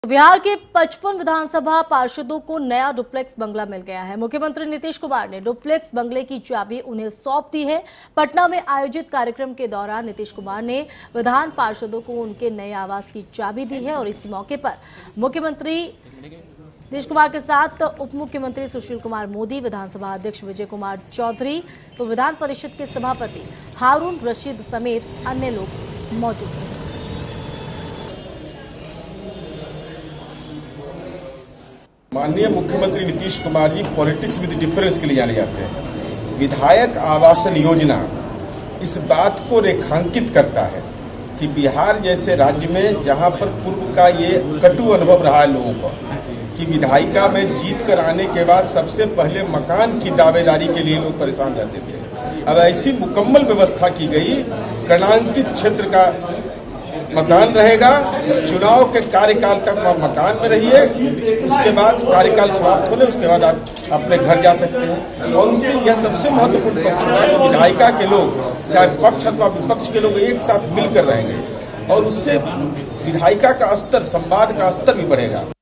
बिहार के 55 विधानसभा पार्षदों को नया डुप्लेक्स बंगला मिल गया है। मुख्यमंत्री नीतीश कुमार ने डुप्लेक्स बंगले की चाबी उन्हें सौंप दी है। पटना में आयोजित कार्यक्रम के दौरान नीतीश कुमार ने विधान पार्षदों को उनके नए आवास की चाबी दी है और इस मौके पर मुख्यमंत्री नीतीश कुमार के साथ उप मुख्यमंत्री सुशील कुमार मोदी, विधानसभा अध्यक्ष विजय कुमार चौधरी, तो विधान परिषद के सभापति हारून रशीद समेत अन्य लोग मौजूद रहे। माननीय मुख्यमंत्री Nitish Kumar ji politics with difference के लिए जाने जाते हैं। विधायक आवासन योजना इस बात को रेखांकित करता है कि बिहार जैसे राज्य में जहां पर पूर्व का ये कटु अनुभव रहा है लोगों को कि विधायिका में जीत कर आने के बाद सबसे पहले मकान की दावेदारी के लिए लोग परेशान रहते थे। अब ऐसी मुकम्मल व्यवस्था की गई, कणांकित क्षेत्र का मकान रहेगा, चुनाव के कार्यकाल तक आप मकान में रहिए, उसके बाद कार्यकाल समाप्त होने उसके बाद आप अपने घर जा सकते हैं। और उससे यह सबसे महत्वपूर्ण पक्ष है कि विधायिका के लोग चाहे पक्ष अथवा विपक्ष के लोग एक साथ मिलकर रहेंगे और उससे विधायिका का स्तर, संवाद का स्तर भी बढ़ेगा।